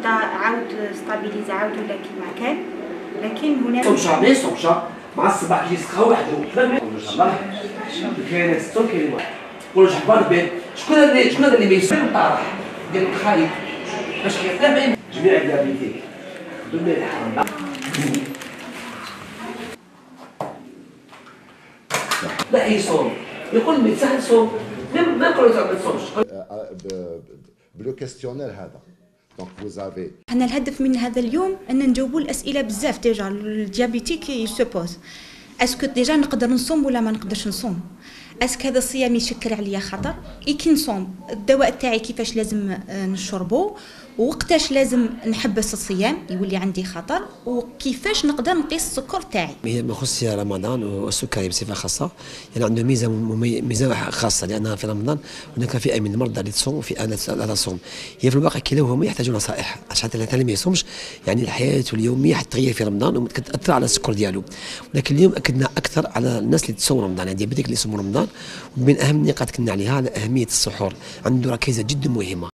بدا عاود ستابيليزا عاود ولا كيما كان، لكن هناك صومشا مع الصباح كي يسخى وحده ان شاء الله كاين ستون كاين واحد قولوا جبار بين شكون هذا اللي ما يسمع الطرح ديال الخالد باش كيطلع جميع الدابيتي دون الحرام لا يصوم يقول الميدسان صوم ما يقولوا ما تصومش بلو كيستيونير هذا دونك فوزافي. احنا الهدف من هذا اليوم ان نجاوبوا الاسئله بزاف ديجا الديابيتيك يسوبوز اسكو ديجا نقدر نصوم ولا ما نقدرش نصوم، اسك هذا الصيام يشكل عليا خطر، كي نصوم الدواء تاعي كيفاش لازم نشربه، ووقتاش لازم نحبس الصيام يولي عندي خطر، وكيفاش نقدر نقيس السكر تاعي. هي ما يخص رمضان والسكري بصفه خاصه يعني عنده ميزه خاصه، لان في رمضان هناك فئه من المرضى اللي تصوم وفئه لا تصوم. هي في الواقع كلاهما يحتاجون نصائح عشان اللي ما يصومش يعني الحياه اليوميه حتغير في رمضان وتاثر على السكر ديالو. ولكن اليوم اكدنا اكثر على الناس اللي تصوم رمضان، يعني ديابيتيك اللي يصوموا رمضان، ومن اهم النقاط كنا عليها على اهميه السحور، عنده ركيزه جدا مهمه.